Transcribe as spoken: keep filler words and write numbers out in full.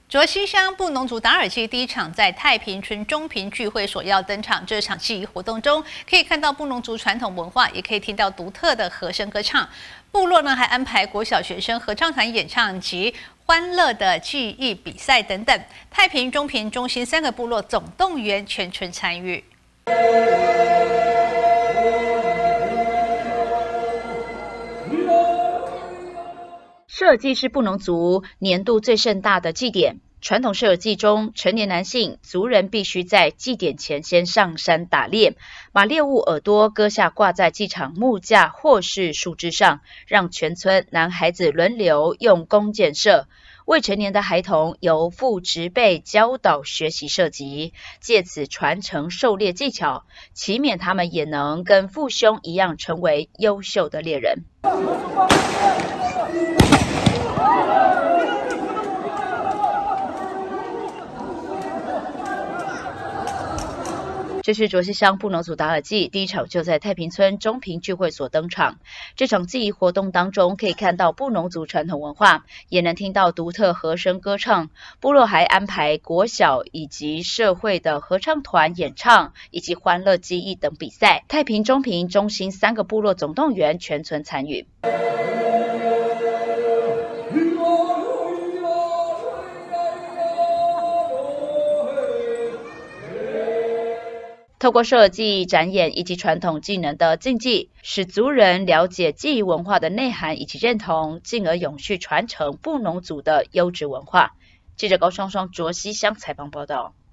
卓溪乡布农族打耳祭第一场在太平村中平聚会所要登场。这场祭仪活动中，可以看到布农族传统文化，也可以听到独特的和声歌唱。部落呢还安排国小学生合唱团演唱及欢乐的技艺比赛等等。太平、中平、中心三个部落总动员全村参与。 射耳祭是布农族年度最盛大的祭典。传统射耳祭中，成年男性族人必须在祭典前先上山打猎，把猎物耳朵割下挂在祭场木架或是树枝上，让全村男孩子轮流用弓箭射。未成年的孩童由父执辈教导学习射击，借此传承狩猎技巧，祈勉他们也能跟父兄一样成为优秀的猎人。 这是卓溪乡布农族打耳祭第一场就在太平村中平聚会所登场。这场祭仪活动当中，可以看到布农族传统文化，也能听到独特和声歌唱。部落还安排国小以及社会的合唱团演唱，以及欢乐技艺等比赛。太平、中平、中心三个部落总动员全村参与。 透过射耳祭展演以及传统技能的竞技，使族人了解祭仪文化的内涵以及认同，进而永续传承布农族的优质文化。记者高双双卓溪乡采访报道。